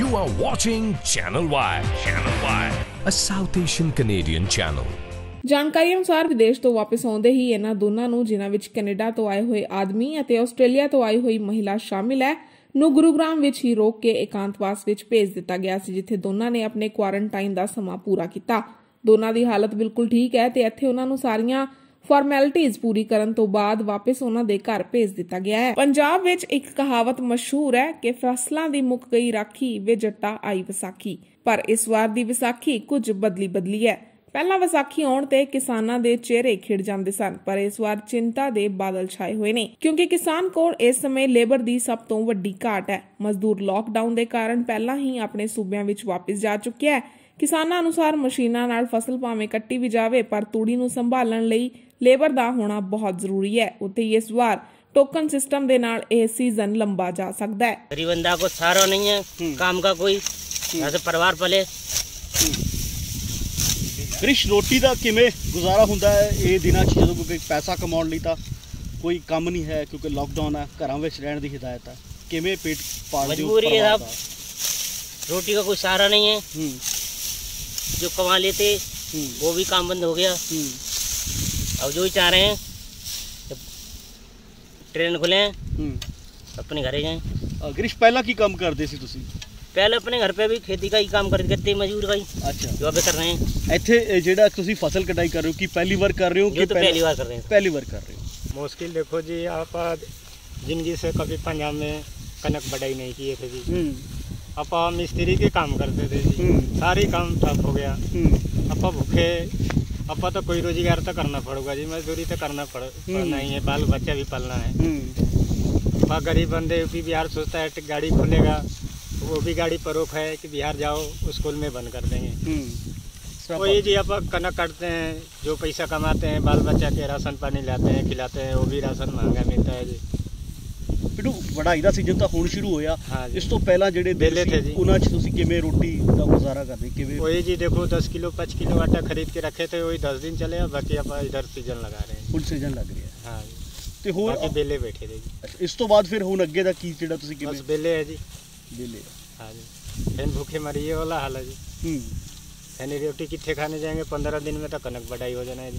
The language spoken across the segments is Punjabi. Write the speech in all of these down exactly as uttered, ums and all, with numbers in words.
You are watching Channel Y. Channel Y, a South Asian Canadian channel. ਜਾਣਕਾਰੀ ਅਨੁਸਾਰ ਵਿਦੇਸ਼ ਤੋਂ ਵਾਪਸ ਆਉਂਦੇ ਹੀ ਇਹਨਾਂ ਦੋਨਾਂ ਨੂੰ, ਜਿਨ੍ਹਾਂ ਵਿੱਚ ਕੈਨੇਡਾ ਤੋਂ ਆਏ ਹੋਏ ਆਦਮੀ ਅਤੇ ਆਸਟ੍ਰੇਲੀਆ ਤੋਂ ਆਈ ਹੋਈ ਮਹਿਲਾ ਸ਼ਾਮਿਲ ਹੈ, ਨੂੰ ਗੁਰੂਗ੍ਰਾਮ ਵਿੱਚ ਹੀ ਰੋਕ ਕੇ ਇਕਾਂਤਵਾਸ ਵਿੱਚ ਭੇਜ ਦਿੱਤਾ ਗਿਆ ਸੀ, ਜਿੱਥੇ ਦੋਨਾਂ ਨੇ ਆਪਣੇ ਕੁਆਰੰਟਾਈਨ ਦਾ ਸਮਾਂ ਪੂਰਾ ਕੀਤਾ। ਦੋਨਾਂ ਦੀ ਹਾਲਤ ਬਿਲਕੁਲ ਠੀਕ ਹੈ ਤੇ ਇੱਥੇ ਉਹਨਾਂ ਨੂੰ ਸਾਰੀਆਂ ਫਾਰਮੈਲਿਟੀਜ਼ ਪੂਰੀ ਕਰਨ ਤੋਂ ਬਾਅਦ ਵਾਪਸ ਉਹਨਾਂ ਦੇ ਘਰ ਭੇਜ ਦਿੱਤਾ ਗਿਆ ਹੈ। ਪੰਜਾਬ ਵਿੱਚ ਇੱਕ ਕਹਾਵਤ ਮਸ਼ਹੂਰ ਹੈ ਕਿ ਫਸਲਾਂ ਦੀ ਮੁੱਕ ਗਈ ਰਾਖੀ ਵੇ ਜੱਟਾ ਆਈ ਵਿਸਾਖੀ, ਪਰ ਇਸ ਵਾਰ ਦੀ ਵਿਸਾਖੀ ਕੁਝ ਬਦਲੀ ਬਦਲੀ ਹੈ। ਪਹਿਲਾਂ ਵਿਸਾਖੀ ਆਉਣ ਤੇ ਕਿਸਾਨਾਂ ਦੇ ਚਿਹਰੇ ਖਿੜ ਜਾਂਦੇ ਸਨ, ਪਰ ਇਸ ਵਾਰ ਚਿੰਤਾ ਦੇ ਬਾਦਲ ਛਾਏ ਹੋਏ ਨੇ, ਕਿਉਂਕਿ ਕਿਸਾਨ ਕੋਲ ਇਸ ਸਮੇਂ ਲੇਬਰ ਦੀ ਸਭ ਤੋਂ ਵੱਡੀ ਘਾਟ ਹੈ। ਮਜ਼ਦੂਰ ਲਾਕਡਾਊਨ ਦੇ ਕਾਰਨ ਪਹਿਲਾਂ ਹੀ ਆਪਣੇ ਸੂਬਿਆਂ ਵਿੱਚ ਵਾਪਸ ਜਾ ਚੁੱਕਿਆ ਹੈ। ਕਿਸਾਨਾਂ ਅਨੁਸਾਰ ਮਸ਼ੀਨਾਂ ਨਾਲ ਫਸਲ ਭਾਵੇਂ ਕੱਟੀ ਵੀ ਜਾਵੇ, ਪਰ ਤੂੜੀ ਨੂੰ ਸੰਭਾਲਣ ਲਈ ਲੇਬਰ ਦਾ ਹੋਣਾ ਬਹੁਤ ਜ਼ਰੂਰੀ ਹੈ। ਉੱਥੇ ਹੀ ਇਸ ਵਾਰ टोकन सिस्टम दे नाल ये सीजन लंबा जा सकता है। गरीब बंदा को सहारा नहीं है, काम का कोई ऐसे परिवार पले। कृष रोटी का किमें गुजारा हुंदा है ये दिनों च, जदों कोई पैसा कमाउण लई तां कोई काम नहीं है, क्योंकि लॉकडाउन है, घरां विच रहण दी हिदायत है, किमें पेट पाल दिओ? मजबूरी है साहब, रोटी का कोई सहारा नहीं है। जो कमा लेते वो भी काम बंद हो गया। अब जो ही चाह रहे हैं ट्रेन खुले अपने घरे जाएं। गिरीश पहला की काम करते सी तुसी? पहले अपने घर पे भी खेती का ही काम करते करते मजदूर का ही। अच्छा, जो अभी कर रहे हैं। ਇੱਥੇ ਜਿਹੜਾ ਤੁਸੀਂ ਫਸਲ ਕਟਾਈ ਕਰ ਰਹੇ ਹੋ, ਕੀ ਪਹਿਲੀ ਵਾਰ ਕਰ ਰਹੇ ਹੋ कि पहली बार कर रहे हैं? पहली बार कर रहे हो। मुश्किल देखो जी, आप जिंदगी से कभी पंजाब में कनक बढ़ाई नहीं किए थे जी। आप मिस्त्री के काम करते थे जी, सारी काम ठप हो गया। आप भूखे, अब तो कोई रोजगार तो करना पड़ेगा जी, मजदूरी तो करना पड़ पड़ना ही है, बाल बच्चा भी पालना है। अब गरीब बंदे यूपी बिहार सोचता है गाड़ी खुलेगा, वो भी गाड़ी पर रोक है कि बिहार जाओ, स्कूल में बंद कर देंगे। वही जी, आप कनक काटते हैं, जो पैसा कमाते हैं बाल बच्चा के राशन पानी लाते हैं, खिलाते हैं, वो भी राशन महंगा मिलता है जी। पिंडू वढ़ाई का सीजन तो हुण शुरू होया, हाँ इस तो पहला जेडे बेले थे जी, उन्हां च तुसीं किवें रोटी दा गुजारा करदे? किवें? वही जी, देखो दस किलो पाँच किलो आटा खरीद के रखे थे, वही दस दिन चले, बाकी आप इधर सीजन लगा रहे हैं। हुण सीजन लग रहा है। हाँ जी, ते होर बाकी बेले बैठे थे जी। अच्छा, इस तो बाद फिर हुण अगे दा की जेड़ा तुसीं किवें? बस बेले है जी, बेले। हाँ जी, फिर भूखे मरिए वाला हाल है जी। यानी रोटी कितने खाने जाएंगे, पंद्रह दिन में तो कनक बढ़ाई हो जाना है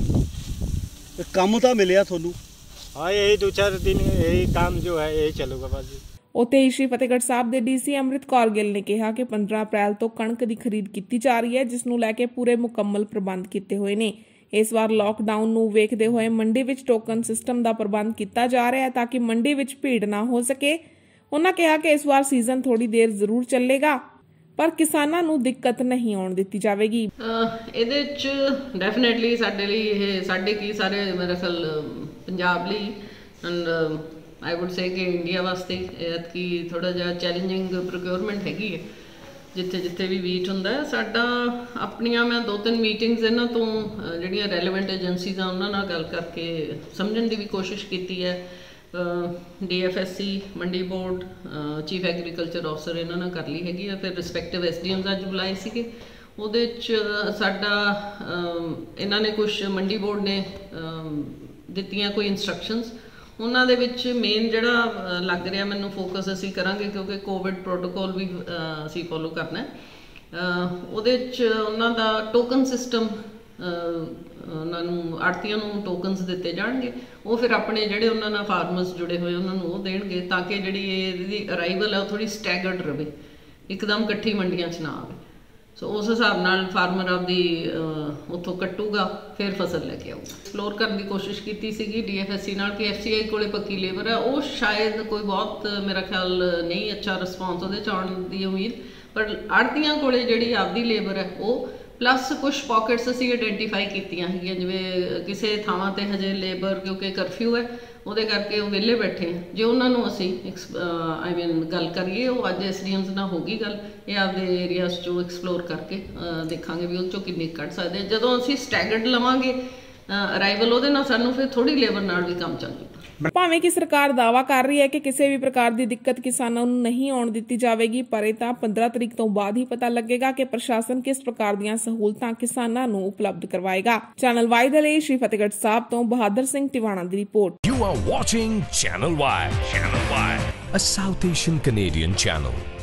जी। काम तो मिले थोनू? हाँ, यही दो चार दिन यही काम जो है यही चलूगा बस जी। ਉੱਥੇ ਹੀ ਸ਼੍ਰੀ ਫਤਿਹਗੜ੍ਹ ਸਾਹਿਬ ਦੇ ਡੀਸੀ ਅੰਮ੍ਰਿਤ ਕੌਰ ਗਿੱਲ ਨੇ ਕਿਹਾ ਕਿ ਪੰਦਰਾਂ ਅਪ੍ਰੈਲ ਤੋਂ ਕਣਕ ਦੀ ਖਰੀਦ ਕੀਤੀ ਜਾ ਰਹੀ ਹੈ, ਜਿਸ ਨੂੰ ਲੈ ਕੇ ਪੂਰੇ ਮੁਕੰਮਲ ਪ੍ਰਬੰਧ ਕੀਤੇ ਹੋਏ ਨੇ। ਇਸ ਵਾਰ ਲਾਕਡਾਊਨ ਨੂੰ ਵੇਖਦੇ ਹੋਏ ਮੰਡੀ ਵਿੱਚ ਟੋਕਨ ਸਿਸਟਮ ਦਾ ਪ੍ਰਬੰਧ ਕੀਤਾ ਜਾ ਰਿਹਾ ਹੈ ਤਾਂ ਕਿ ਮੰਡੀ ਵਿੱਚ ਭੀੜ ਨਾ ਹੋ ਸਕੇ। ਉਹਨਾਂ ਕਿਹਾ ਕਿ ਇਸ ਵਾਰ ਸੀਜ਼ਨ ਥੋੜੀ ਦੇਰ ਜ਼ਰੂਰ ਚੱਲੇਗਾ, ਪਰ ਕਿਸਾਨਾਂ ਨੂੰ ਦਿੱਕਤ ਨਹੀਂ ਆਉਣ ਦਿੱਤੀ ਜਾਵੇਗੀ। ਇਹਦੇ ਚ ਡੈਫੀਨਿਟਲੀ ਸਾਡੇ ਲਈ ਇਹ ਸਾਡੇ ਕੀ ਸਾਰੇ ਮੇਰੇ ਖਿਆਲ ਪੰਜਾਬ ਲਈ ਐਂਡ ਆਈ ਵੁੱਡ ਸੇ ਕਿ ਇੰਡੀਆ ਵਾਸਤੇ ਕਿ ਥੋੜਾ ਜਿਹਾ ਚੈਲੰਜਿੰਗ ਪ੍ਰੋਕਿਉਰਮੈਂਟ ਹੈਗੀ ਹੈ। ਜਿੱਥੇ ਜਿੱਥੇ ਵੀ ਵੀਟ ਹੁੰਦਾ ਹੈ, ਸਾਡਾ ਆਪਣੀਆਂ ਮੈਂ ਦੋ ਤਿੰਨ ਮੀਟਿੰਗਸ ਇਹਨਾਂ ਤੋਂ ਜਿਹੜੀਆਂ ਰੈਲੇਵੈਂਟ ਏਜੰਸੀਜ਼ ਆ ਉਹਨਾਂ ਨਾਲ ਗੱਲ ਕਰਕੇ ਸਮਝਣ ਦੀ ਵੀ ਕੋਸ਼ਿਸ਼ ਕੀਤੀ ਹੈ। ਡੀ ਐਫ ਐਸ ਸੀ, ਮੰਡੀ ਬੋਰਡ, ਚੀਫ ਐਗਰੀਕਲਚਰ ਆਫਸਰ ਇਹਨਾਂ ਨਾਲ ਕਰ ਲਈ ਹੈਗੀ ਆ। ਫਿਰ ਰਿਸਪੈਕਟਿਵ ਐਸ ਡੀ ਐਮਸ ਅੱਜ ਬੁਲਾਏ ਸੀਗੇ, ਉਹਦੇ 'ਚ ਸਾਡਾ ਇਹਨਾਂ ਨੇ ਕੁਛ ਮੰਡੀ ਬੋਰਡ ਨੇ ਦਿੱਤੀਆਂ ਕੋਈ ਇੰਸਟਰਕਸ਼ਨਸ, ਉਹਨਾਂ ਦੇ ਵਿੱਚ ਮੇਨ ਜਿਹੜਾ ਲੱਗ ਰਿਹਾ ਮੈਨੂੰ ਫੋਕਸ ਅਸੀਂ ਕਰਾਂਗੇ, ਕਿਉਂਕਿ ਕੋਵਿਡ ਪ੍ਰੋਟੋਕੋਲ ਵੀ ਅਸੀਂ ਫੋਲੋ ਕਰਨਾ ਹੈ। ਉਹਦੇ 'ਚ ਉਹਨਾਂ ਦਾ ਟੋਕਨ ਸਿਸਟਮ, ਉਹਨਾਂ ਨੂੰ ਆੜਤੀਆਂ ਨੂੰ ਟੋਕਨਸ ਦਿੱਤੇ ਜਾਣਗੇ, ਉਹ ਫਿਰ ਆਪਣੇ ਜਿਹੜੇ ਉਹਨਾਂ ਨਾਲ ਫਾਰਮਰਸ ਜੁੜੇ ਹੋਏ ਉਹਨਾਂ ਨੂੰ ਉਹ ਦੇਣਗੇ, ਤਾਂ ਕਿ ਜਿਹੜੀ ਇਹਦੀ ਅਰਾਈਵਲ ਹੈ ਉਹ ਥੋੜ੍ਹੀ ਸਟੈਗਰਡ ਰਹੇ, ਇੱਕਦਮ ਇਕੱਠੀ ਮੰਡੀਆਂ 'ਚ ਨਾ ਆਵੇ। ਸੋ ਉਸ ਹਿਸਾਬ ਨਾਲ ਫਾਰਮਰ ਆਪਦੀ ਉੱਥੋਂ ਕੱਟੂਗਾ, ਫਿਰ ਫਸਲ ਲੈ ਕੇ ਆਊਗਾ। ਐਕਸਪਲੋਰ ਕਰਨ ਦੀ ਕੋਸ਼ਿਸ਼ ਕੀਤੀ ਸੀਗੀ ਡੀ ਐਫ ਐਸ ਸੀ ਨਾਲ ਕਿ ਐਫ ਸੀ ਆਈ ਕੋਲੇ ਪੱਕੀ ਲੇਬਰ ਹੈ, ਉਹ ਸ਼ਾਇਦ ਕੋਈ ਬਹੁਤ ਮੇਰਾ ਖਿਆਲ ਨਹੀਂ ਅੱਛਾ ਰਿਸਪੌਂਸ ਉਹਦੇ 'ਚ ਆਉਣ ਦੀ ਉਮੀਦ, ਪਰ ਆੜਤੀਆਂ ਕੋਲੇ ਜਿਹੜੀ ਆਪਦੀ ਲੇਬਰ ਹੈ ਉਹ, ਪਲੱਸ ਕੁਛ ਪੋਕਟਸ ਅਸੀਂ ਆਈਡੈਂਟੀਫਾਈ ਕੀਤੀਆਂ ਹੈਗੀਆਂ, ਜਿਵੇਂ ਕਿਸੇ ਥਾਵਾਂ 'ਤੇ ਹਜੇ ਲੇਬਰ ਕਿਉਂਕਿ ਕਰਫਿਊ ਹੈ ਉਹਦੇ ਕਰਕੇ ਉਹ ਵਿਹਲੇ ਬੈਠੇ, ਜੇ ਉਹਨਾਂ ਨੂੰ ਅਸੀਂ ਆਈ ਮੀਨ ਗੱਲ ਕਰੀਏ, ਉਹ ਅੱਜ ਐਸ ਡੀ ਐਮਸ ਨਾਲ ਹੋ ਗਈ ਗੱਲ, ਇਹ ਆਪਦੇ ਏਰੀਆਸ 'ਚੋਂ ਐਕਸਪਲੋਰ ਕਰਕੇ ਦੇਖਾਂਗੇ ਵੀ ਉਹ 'ਚੋਂ ਕਿੰਨੇ ਕੱਢ ਸਕਦੇ। ਜਦੋਂ ਅਸੀਂ ਸਟੈਗਰਡ ਲਵਾਂਗੇ ਅਰਾਈਵਲ, ਉਹਦੇ ਨਾਲ ਸਾਨੂੰ ਫਿਰ ਥੋੜੀ ਲੇਬਰ ਨਾਲ ਵੀ ਕੰਮ ਚੱਲ ਜੂਗਾ। ਭਾਵੇਂ ਕਿ ਸਰਕਾਰ ਦਾਅਵਾ ਕਰ ਰਹੀ ਹੈ ਕਿ ਕਿਸੇ ਵੀ ਪ੍ਰਕਾਰ ਦੀ ਦਿੱਕਤ ਕਿਸਾਨਾਂ ਨੂੰ ਨਹੀਂ ਆਉਣ ਦਿੱਤੀ ਜਾਵੇਗੀ, ਪਰ ਇਹ ਤਾਂ ਪੰਦਰਾਂ ਤਰੀਕ ਤੋਂ ਬਾਅਦ ਹੀ ਪਤਾ ਲੱਗੇਗਾ ਕਿ ਪ੍ਰਸ਼ਾਸਨ ਕਿਸ ਪ੍ਰਕਾਰ ਦੀਆਂ ਸਹੂਲਤਾਂ ਕਿਸਾਨਾਂ ਨੂੰ ਉਪਲਬਧ ਕਰਵਾਏਗਾ। ਚੈਨਲ ਵਾਈ ਦੇ ਲਈ ਸ਼੍ਰੀ ਫਤਿਹਗੜ੍ਹ ਸਾਹਿਬ ਤੋਂ ਬਹਾਦਰ ਸਿੰਘ ਟਿਵਾਣਾ ਦੀ report. You are watching Channel Y. Channel Y, a South Asian Canadian channel.